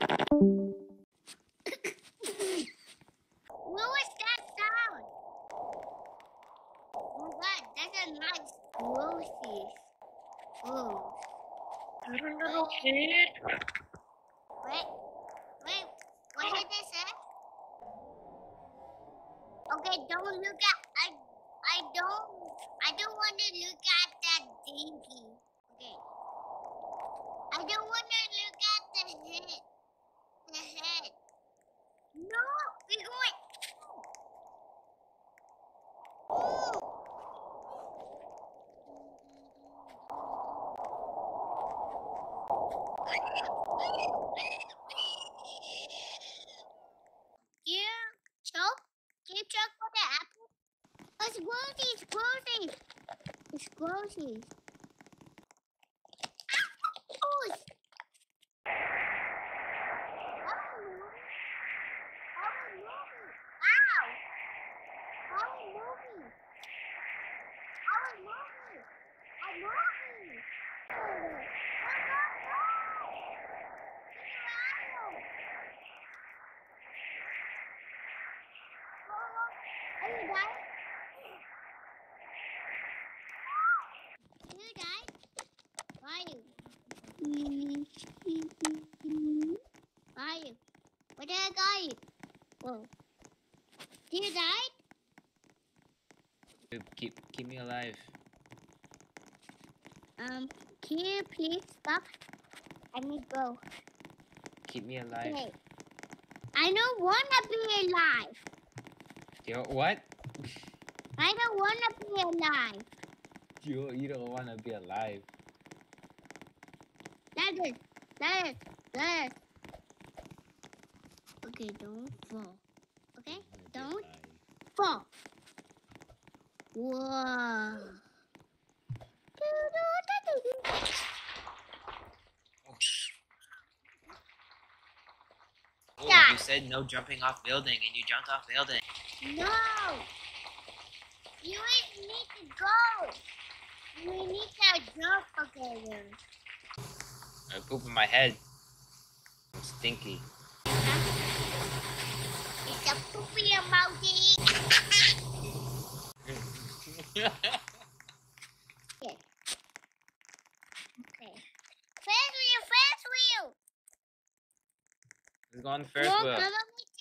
What was that sound? Oh my god, that's a nice groceries. Oh. You're a little kid. Wait, what did they say? Okay, don't look at, I don't want to look at that dinky. Okay. I don't want to look at the head. No, we're going. Oh. Yeah, choke. Keep choke for the apple. It's groceries. It's groceries. Oh, are you dying? You died? Why are you? Why are you? Where did I got you? Whoa. Did you die? Keep me alive. Can you please stop? I need to go. Keep me alive. Okay. I don't wanna be alive. Yo, what? I don't wanna be alive. You don't wanna be alive. That is. Okay, don't fall. Okay? Don't fall. Whoa. Oh, you said no jumping off building, and you jumped off building. No! You need to go! We need to jump together. I poop in my head. I'm stinky. It's a poopy emoji! Okay. First wheel! Let's go on the first Walk wheel. over me